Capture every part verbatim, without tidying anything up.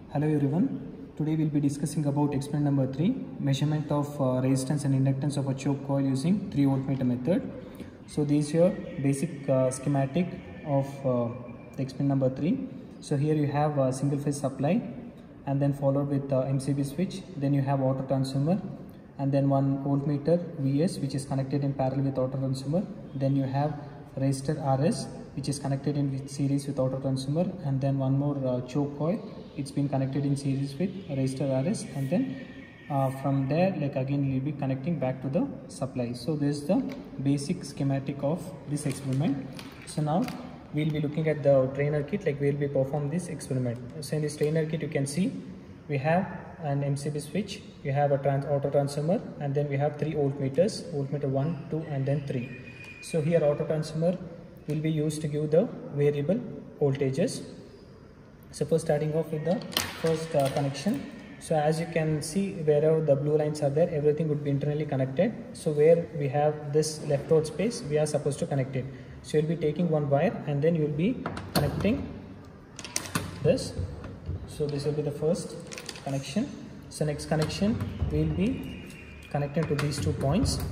Hello everyone. Today we'll be discussing about experiment number three, measurement of uh, resistance and inductance of a choke coil using three voltmeter method. So this is your basic uh, schematic of uh, the experiment number three. So here you have a single phase supply and then followed with uh, M C B switch. Then you have auto transformer and then one voltmeter V S which is connected in parallel with auto transformer. Then you have resistor R S which is connected in with series with auto transformer, and then one more uh, choke coil. It's been connected in series with resistor R S, and then uh, from there like again we'll be connecting back to the supply. So this is the basic schematic of this experiment. So now we'll be looking at the trainer kit, like we'll be perform this experiment. So in this trainer kit you can see we have an M C B switch, we have a trans auto transformer, and then we have three voltmeters, voltmeter one, two and then three. So here auto transformer will be used to give the variable voltages. So first starting off with the first uh, connection. So as you can see, wherever the blue lines are there, everything would be internally connected. So where we have this left-out space, we are supposed to connect it. So you'll be taking one wire and then you'll be connecting this. So this will be the first connection. So next connection will be connected to these two points,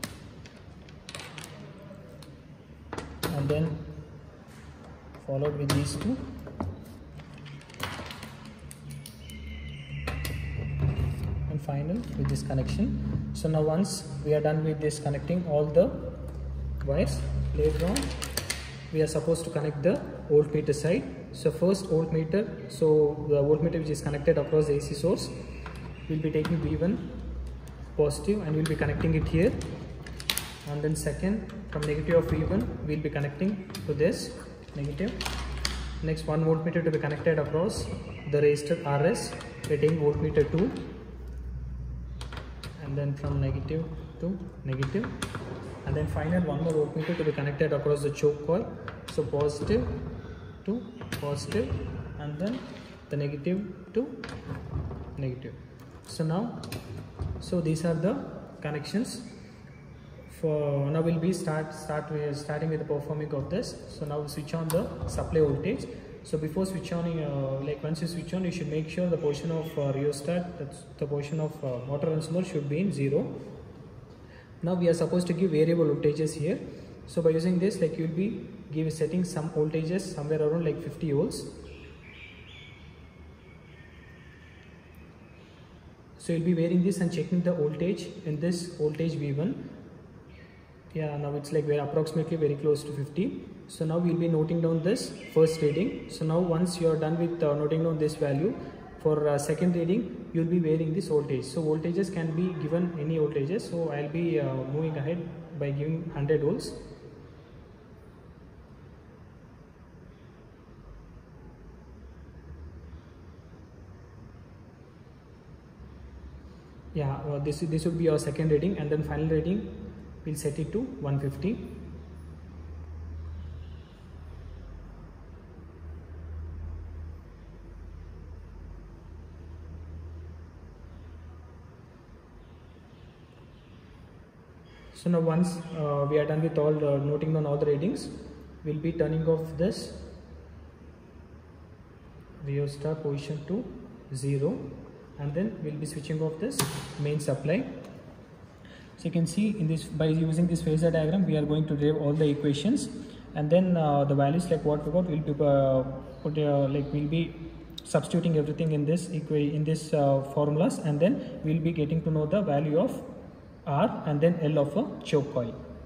and then followed with these two, and final with this connection. So now once we are done with this connecting all the wires, later on we are supposed to connect the voltmeter side. So first voltmeter, so the voltmeter which is connected across the A C source, will be taking V one positive and we'll be connecting it here, and then second from negative of V one we'll be connecting to this negative. Next one voltmeter to be connected across the resistor R S, we're taking voltmeter two, and then from negative to negative, and then final one more voltmeter to be connected across the choke coil. So positive to positive and then the negative to negative. So now, so these are the connections. For now we'll be start start with starting with the performing of this. So now we switch on the supply voltage. So before switch on, uh, like once you switch on, you should make sure the position of uh, rheostat, that's the position of uh, motor transformer, should be in zero. Now we are supposed to give variable voltages here. So by using this, like you'll be give setting some voltages somewhere around like fifty volts. So you'll be wearing this and checking the voltage in this voltage V one. Yeah, now it's like we're approximately very close to fifty. So now we'll be noting down this first reading. So now once you are done with uh, noting down this value, for uh, second reading you'll be varying this voltage. So voltages can be given any voltages. So I'll be uh, moving ahead by giving one hundred volts. Yeah, uh, this this would be our second reading, and then final reading we'll set it to one fifty. So now once uh, we are done with all the noting down all the readings, we'll be turning off this rheostat position to zero, and then we'll be switching off this main supply. So you can see in this, by using this phasor diagram, we are going to derive all the equations, and then uh, the values like what we got will be uh, put uh, like we'll be substituting everything in this equa in this uh, formulas, and then we'll be getting to know the value of R and then L of a choke coil.